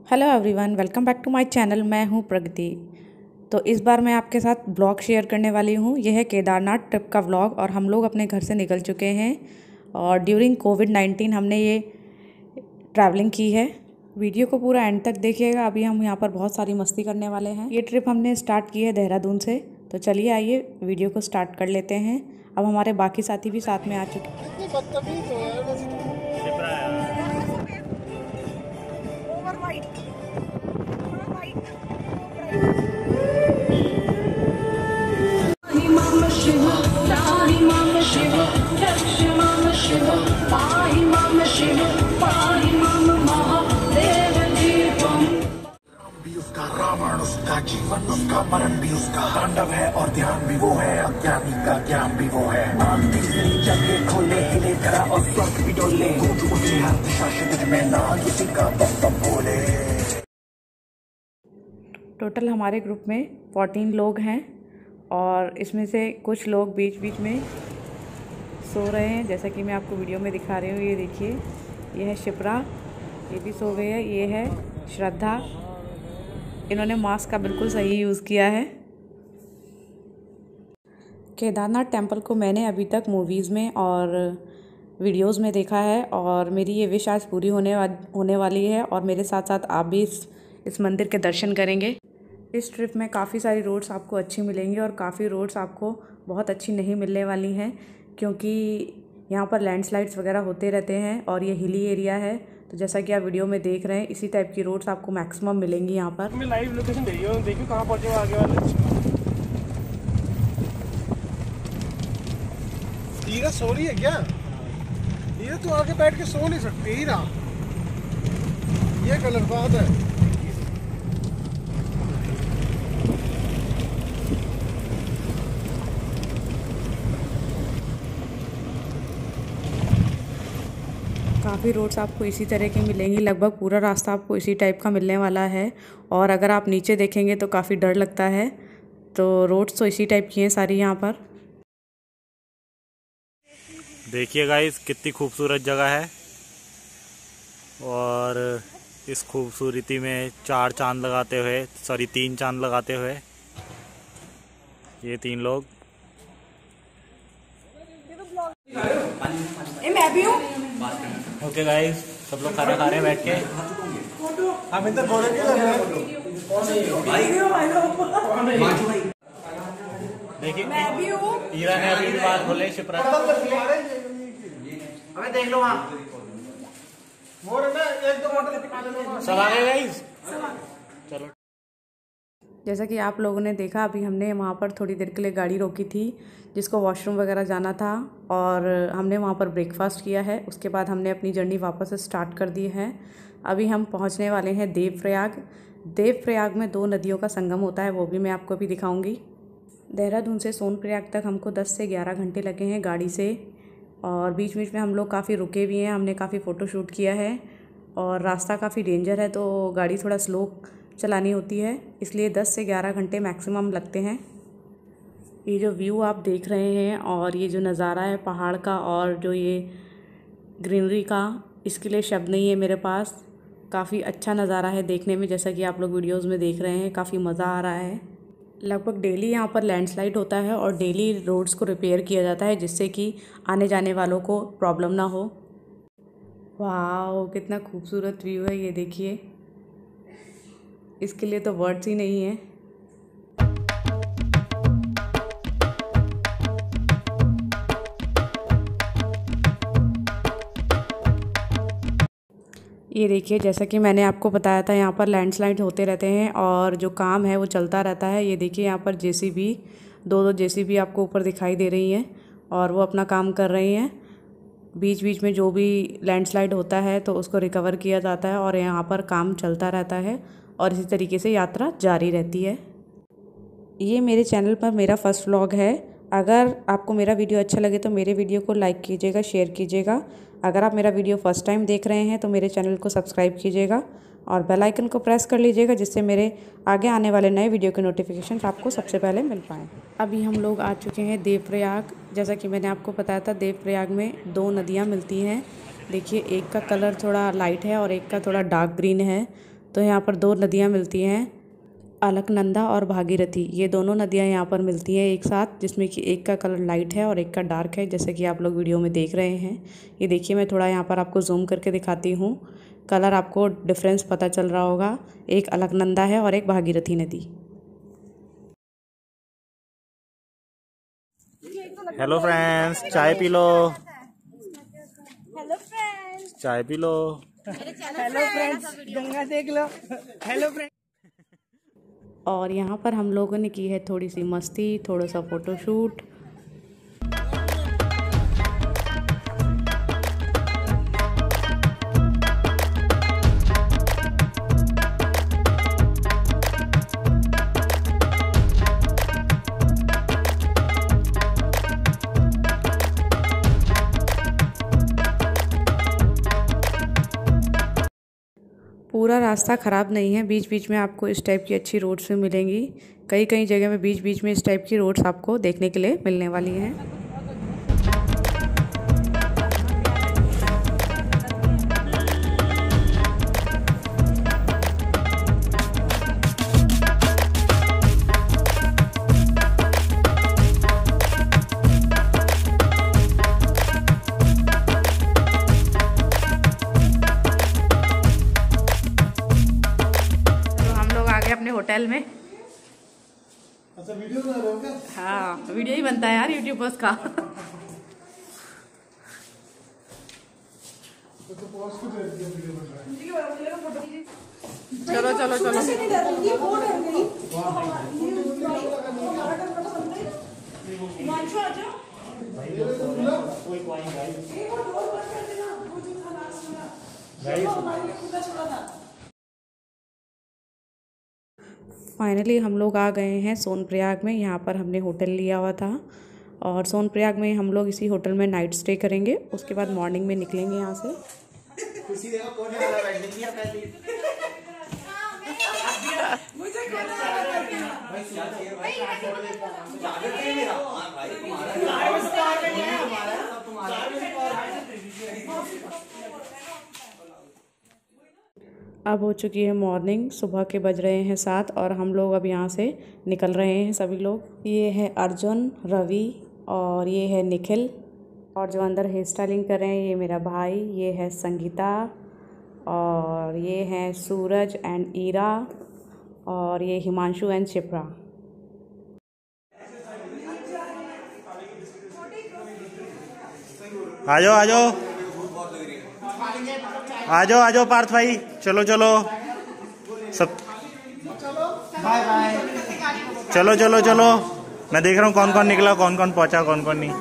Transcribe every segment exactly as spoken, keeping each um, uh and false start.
Hello everyone, welcome back to my channel. मैं हूं प्रगति। तो इस बार मैं आपके साथ ब्लॉग शेयर करने वाली हूं। यह है केदारनाथ ट्रिप का व्लॉग और हम लोग अपने घर से निकल चुके हैं और ड्यूरिंग कोविड नाइन्टीन हमने ये ट्रैवलिंग की है। वीडियो को पूरा एंड तक देखिएगा। अभी हम यहाँ पर बहुत सारी मस्ती करने वाले हैं। ये ट्रिप हमने स्टार्ट की है देहरादून से। तो चलिए आइए वीडियो को स्टार्ट कर लेते हैं। अब हमारे बाकी साथी भी साथ में आ चुके हैं। रावण उसका जीवन उसका मरण भी उसका तांडव है और ध्यान भी वो है अज्ञानी का ज्ञान भी वो है। नाग तीसरी जगह खोले हिले धरा और स्वर्ग भी डोले गूंज उठे हर दिशा शिविर में नाग इसी का बम बम बोले। टोटल हमारे ग्रुप में चौदह लोग हैं और इसमें से कुछ लोग बीच बीच में सो रहे हैं, जैसा कि मैं आपको वीडियो में दिखा रही हूँ। ये देखिए, ये है शिप्रा, ये भी सो गई है। ये है श्रद्धा, इन्होंने मास्क का बिल्कुल सही यूज़ किया है। केदारनाथ टेम्पल को मैंने अभी तक मूवीज़ में और वीडियोस में देखा है और मेरी ये विश आज पूरी होने वा, होने वाली है और मेरे साथ साथ आप भी इस इस मंदिर के दर्शन करेंगे। इस ट्रिप में काफ़ी सारी रोड्स आपको अच्छी मिलेंगी और काफ़ी रोड्स आपको बहुत अच्छी नहीं मिलने वाली हैं, क्योंकि यहाँ पर लैंडस्लाइड्स वगैरह होते रहते हैं और ये हिली एरिया है। तो जैसा कि आप वीडियो में देख रहे हैं, इसी टाइप की रोड्स आपको मैक्सिमम मिलेंगी यहाँ पर। मैं लाइव लोकेशन देखियो देखियो कहाँ पहुँचे आगे वाले। हीरा सो रही है क्या? हीरा तू आगे बैठ के सो नहीं सकती हीरा, ये गलत बात है। काफ़ी रोड्स आपको इसी तरह की मिलेंगी, लगभग पूरा रास्ता आपको इसी टाइप का मिलने वाला है। और अगर आप नीचे देखेंगे तो काफ़ी डर लगता है। तो रोड्स तो इसी टाइप की हैं सारी यहाँ पर। देखिए गाइस, कितनी खूबसूरत जगह है और इस खूबसूरती में चार चांद लगाते हुए, सॉरी तीन चांद लगाते हुए ये तीन लोग। मैं भी हूँ। ओके गाइस, सब लोग खाना खा रहे हैं बैठ के। हम इधर बोले देखिए, मैं भी हूँ। हीरा ने अभी बात बोले शिप्रा। अबे देख लो वहाँ वो ना एक दो मोटर सब आ गए गाइस, चलो। जैसा कि आप लोगों ने देखा, अभी हमने वहाँ पर थोड़ी देर के लिए गाड़ी रोकी थी जिसको वॉशरूम वगैरह जाना था और हमने वहाँ पर ब्रेकफास्ट किया है। उसके बाद हमने अपनी जर्नी वापस स्टार्ट कर दी है। अभी हम पहुँचने वाले हैं देवप्रयाग। देवप्रयाग में दो नदियों का संगम होता है, वो भी मैं आपको अभी दिखाऊंगी। देहरादून से सोनप्रयाग तक हमको दस से ग्यारह घंटे लगे हैं गाड़ी से और बीच बीच में हम लोग काफ़ी रुके भी हैं। हमने काफ़ी फ़ोटो शूट किया है और रास्ता काफ़ी डेंजर है, तो गाड़ी थोड़ा स्लो चलानी होती है, इसलिए दस से ग्यारह घंटे मैक्सिमम लगते हैं। ये जो व्यू आप देख रहे हैं और ये जो नज़ारा है पहाड़ का और जो ये ग्रीनरी का, इसके लिए शब्द नहीं है मेरे पास। काफ़ी अच्छा नज़ारा है देखने में, जैसा कि आप लोग वीडियोस में देख रहे हैं। काफ़ी मज़ा आ रहा है। लगभग डेली यहाँ पर लैंडस्लाइड होता है और डेली रोड्स को रिपेयर किया जाता है, जिससे कि आने जाने वालों को प्रॉब्लम ना हो। वाह, कितना खूबसूरत व्यू है, ये देखिए। इसके लिए तो वर्ड्स ही नहीं है। ये देखिए, जैसा कि मैंने आपको बताया था, यहाँ पर लैंडस्लाइड होते रहते हैं और जो काम है वो चलता रहता है। ये देखिए, यहाँ पर जेसीबी, दो दो जेसीबी आपको ऊपर दिखाई दे रही हैं और वो अपना काम कर रही हैं। बीच बीच में जो भी लैंडस्लाइड होता है तो उसको रिकवर किया जाता है और यहाँ पर काम चलता रहता है और इसी तरीके से यात्रा जारी रहती है। ये मेरे चैनल पर मेरा फर्स्ट व्लॉग है। अगर आपको मेरा वीडियो अच्छा लगे तो मेरे वीडियो को लाइक कीजिएगा, शेयर कीजिएगा। अगर आप मेरा वीडियो फर्स्ट टाइम देख रहे हैं तो मेरे चैनल को सब्सक्राइब कीजिएगा और बेल आइकन को प्रेस कर लीजिएगा, जिससे मेरे आगे आने वाले नए वीडियो के नोटिफिकेशन आपको सबसे पहले मिल पाएँ। अभी हम लोग आ चुके हैं देवप्रयाग। जैसा कि मैंने आपको बताया था, देवप्रयाग में दो नदियाँ मिलती हैं। देखिए, एक का कलर थोड़ा लाइट है और एक का थोड़ा डार्क ग्रीन है। तो यहाँ पर दो नदियाँ मिलती हैं, अलकनंदा और भागीरथी। ये दोनों नदियाँ यहाँ पर मिलती हैं एक साथ, जिसमें कि एक का कलर लाइट है और एक का डार्क है, जैसे कि आप लोग वीडियो में देख रहे हैं। ये देखिए, मैं थोड़ा यहाँ पर आपको जूम करके दिखाती हूँ। कलर आपको डिफरेंस पता चल रहा होगा, एक अलकनंदा है और एक भागीरथी नदी। हेलो फ्रेंड्स, चाय पी लो। हेलो फ्रेंड्स, चाय पी लो। हेलो फ्रेंड्स, गंगा देख लो। Hello friends. और यहाँ पर हम लोगों ने की है थोड़ी सी मस्ती, थोड़ा सा फ़ोटोशूट। पूरा रास्ता ख़राब नहीं है, बीच बीच में आपको इस टाइप की अच्छी रोड्स भी मिलेंगी। कई कई जगह में बीच बीच में इस टाइप की रोड्स आपको देखने के लिए मिलने वाली हैं। अपने होटल में। अच्छा, वीडियो बना रहे हो क्या? हाँ, वीडियो ही बनता है यार यूट्यूबर्स का। चलो चलो चलो फाइनली हम लोग आ गए हैं सोनप्रयाग में। यहाँ पर हमने होटल लिया हुआ था और सोनप्रयाग में हम लोग इसी होटल में नाइट स्टे करेंगे। उसके बाद मॉर्निंग में निकलेंगे यहाँ से। अब हो चुकी है मॉर्निंग, सुबह के बज रहे हैं सात और हम लोग अब यहाँ से निकल रहे हैं सभी लोग। ये है अर्जुन, रवि और ये है निखिल, और जो अंदर हेयर स्टाइलिंग कर रहे हैं ये मेरा भाई, ये है संगीता, और ये है सूरज एंड ईरा, और ये हिमांशु एंड शिप्रा। आ जाओ आ जाओ आ जाओ आ जाओ पार्थ भाई, चलो चलो सब, बाय बाय। चलो चलो चलो। मैं देख रहा हूँ कौन कौन निकला, कौन कौन पहुंचा, कौन कौन नहीं।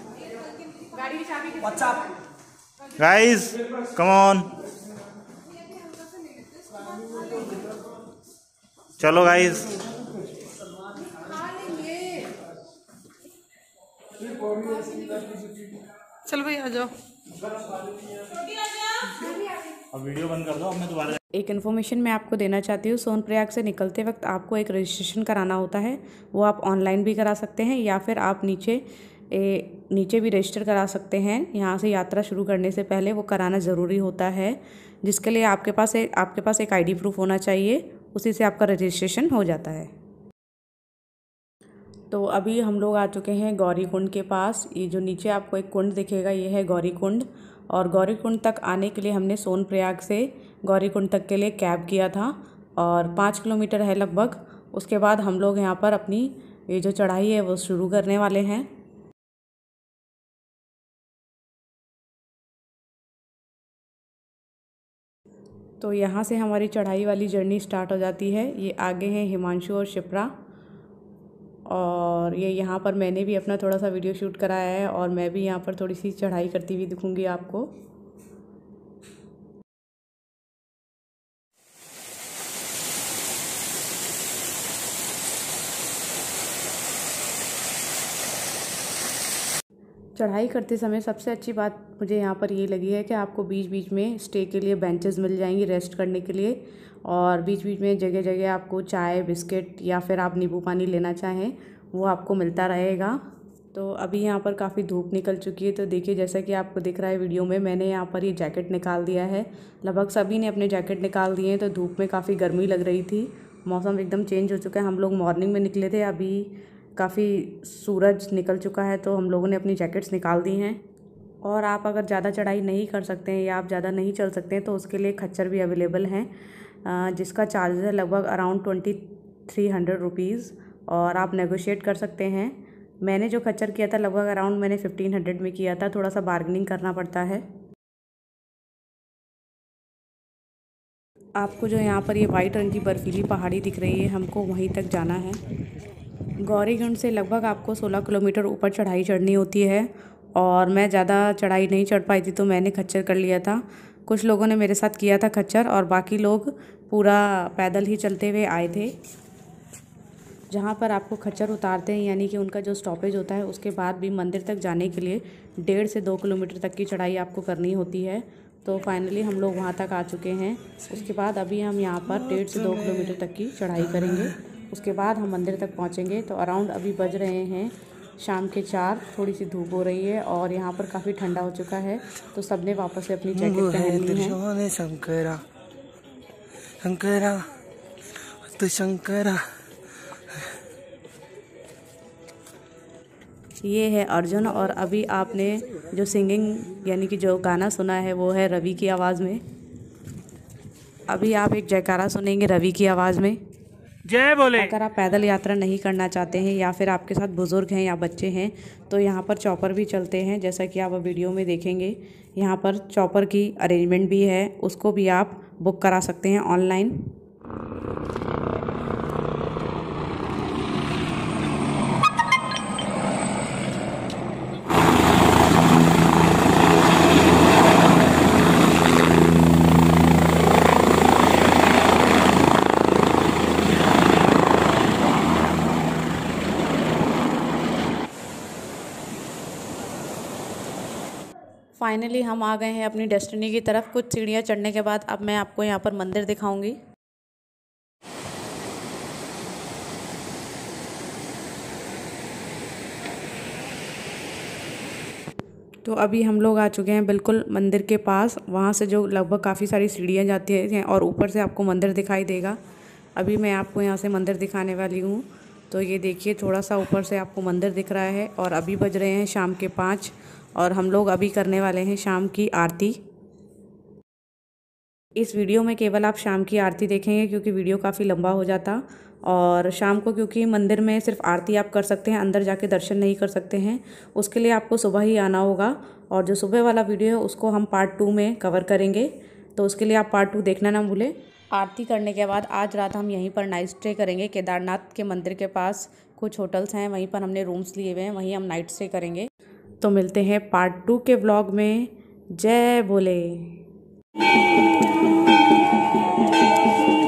गाइस कम ऑन, चलो गाइस। चलो भाई आ जाओ। अब वीडियो बंद कर दो, अब मैं दोबारा। एक इन्फॉर्मेशन मैं आपको देना चाहती हूँ, सोनप्रयाग से निकलते वक्त आपको एक रजिस्ट्रेशन कराना होता है। वो आप ऑनलाइन भी करा सकते हैं या फिर आप नीचे ए, नीचे भी रजिस्टर करा सकते हैं। यहाँ से यात्रा शुरू करने से पहले वो कराना ज़रूरी होता है, जिसके लिए आपके पास एक आपके पास एक आईडी प्रूफ होना चाहिए, उसी से आपका रजिस्ट्रेशन हो जाता है। तो अभी हम लोग आ चुके हैं गौरी कुंड के पास। ये जो नीचे आपको एक कुंड दिखेगा ये है गौरी कुंड, और गौरी कुंड तक आने के लिए हमने सोनप्रयाग से गौरी कुंड तक के लिए कैब किया था और पाँच किलोमीटर है लगभग। उसके बाद हम लोग यहाँ पर अपनी ये जो चढ़ाई है वो शुरू करने वाले हैं। तो यहाँ से हमारी चढ़ाई वाली जर्नी स्टार्ट हो जाती है। ये आगे हैं हिमांशु और शिप्रा, और ये यहाँ पर मैंने भी अपना थोड़ा सा वीडियो शूट कराया है और मैं भी यहाँ पर थोड़ी सी चढ़ाई करती हुई दिखूँगी आपको। चढ़ाई करते समय सबसे अच्छी बात मुझे यहाँ पर ये लगी है कि आपको बीच बीच में स्टे के लिए बेंचेस मिल जाएंगी रेस्ट करने के लिए, और बीच बीच में जगह जगह आपको चाय बिस्किट या फिर आप नींबू पानी लेना चाहें वो आपको मिलता रहेगा। तो अभी यहाँ पर काफ़ी धूप निकल चुकी है। तो देखिए जैसा कि आपको दिख रहा है वीडियो में, मैंने यहाँ पर ये जैकेट निकाल दिया है। लगभग सभी ने अपने जैकेट निकाल दिए हैं। तो धूप में काफ़ी गर्मी लग रही थी, मौसम एकदम चेंज हो चुका है। हम लोग मॉर्निंग में निकले थे, अभी काफ़ी सूरज निकल चुका है तो हम लोगों ने अपनी जैकेट्स निकाल दी हैं। और आप अगर ज़्यादा चढ़ाई नहीं कर सकते हैं या आप ज़्यादा नहीं चल सकते हैं तो उसके लिए खच्चर भी अवेलेबल हैं, जिसका चार्ज है लगभग around twenty three hundred rupees और आप नेगोशिएट कर सकते हैं। मैंने जो खच्चर किया था लगभग अराउंड मैंने फिफ्टीन हंड्रेड में किया था, थोड़ा सा बार्गेनिंग करना पड़ता है। आपको जो यहाँ पर ये वाइट रंग की बर्फीली पहाड़ी दिख रही है, हमको वहीं तक जाना है। गौरीकुंड से लगभग आपको सोलह किलोमीटर ऊपर चढ़ाई चढ़नी होती है और मैं ज़्यादा चढ़ाई नहीं चढ़ पाई थी तो मैंने खच्चर कर लिया था। कुछ लोगों ने मेरे साथ किया था खच्चर और बाकी लोग पूरा पैदल ही चलते हुए आए थे। जहाँ पर आपको खच्चर उतारते हैं यानी कि उनका जो स्टॉपेज होता है, उसके बाद भी मंदिर तक जाने के लिए डेढ़ से दो किलोमीटर तक की चढ़ाई आपको करनी होती है। तो फाइनली हम लोग वहाँ तक आ चुके हैं। उसके बाद अभी हम यहाँ पर डेढ़ से दो किलोमीटर तक की चढ़ाई करेंगे, उसके बाद हम मंदिर तक पहुँचेंगे। तो अराउंड अभी बज रहे हैं शाम के चार, थोड़ी सी धूप हो रही है और यहाँ पर काफ़ी ठंडा हो चुका है। तो सबने वापस से अपनी जैकेट पहन ली है। शंकरा शंकरा तो शंकरा। ये है अर्जुन और अभी आपने जो सिंगिंग यानी कि जो गाना सुना है वो है रवि की आवाज़ में। अभी आप एक जयकारा सुनेंगे रवि की आवाज़ में, जय बोले। अगर आप पैदल यात्रा नहीं करना चाहते हैं या फिर आपके साथ बुज़ुर्ग हैं या बच्चे हैं तो यहाँ पर चॉपर भी चलते हैं, जैसा कि आप वीडियो में देखेंगे। यहाँ पर चॉपर की अरेंजमेंट भी है, उसको भी आप बुक करा सकते हैं ऑनलाइन। फाइनली हम आ गए हैं अपनी डेस्टिनी की तरफ। कुछ सीढ़ियाँ चढ़ने के बाद अब मैं आपको यहाँ पर मंदिर दिखाऊंगी। तो अभी हम लोग आ चुके हैं बिल्कुल मंदिर के पास, वहाँ से जो लगभग काफ़ी सारी सीढ़ियाँ जाती हैं और ऊपर से आपको मंदिर दिखाई देगा। अभी मैं आपको यहाँ से मंदिर दिखाने वाली हूँ। तो ये देखिए थोड़ा सा ऊपर से आपको मंदिर दिख रहा है और अभी बज रहे हैं शाम के पाँच और हम लोग अभी करने वाले हैं शाम की आरती। इस वीडियो में केवल आप शाम की आरती देखेंगे क्योंकि वीडियो काफ़ी लंबा हो जाता। और शाम को क्योंकि मंदिर में सिर्फ आरती आप कर सकते हैं, अंदर जाके दर्शन नहीं कर सकते हैं, उसके लिए आपको सुबह ही आना होगा। और जो सुबह वाला वीडियो है उसको हम पार्ट टू में कवर करेंगे, तो उसके लिए आप पार्ट टू देखना ना भूलें। आरती करने के बाद आज रात हम यहीं पर नाइट स्टे करेंगे। केदारनाथ के मंदिर के पास कुछ होटल्स हैं, वहीं पर हमने रूम्स लिए हुए हैं, वहीं हम नाइट स्टे करेंगे। तो मिलते हैं पार्ट टू के व्लॉग में। जय भोले।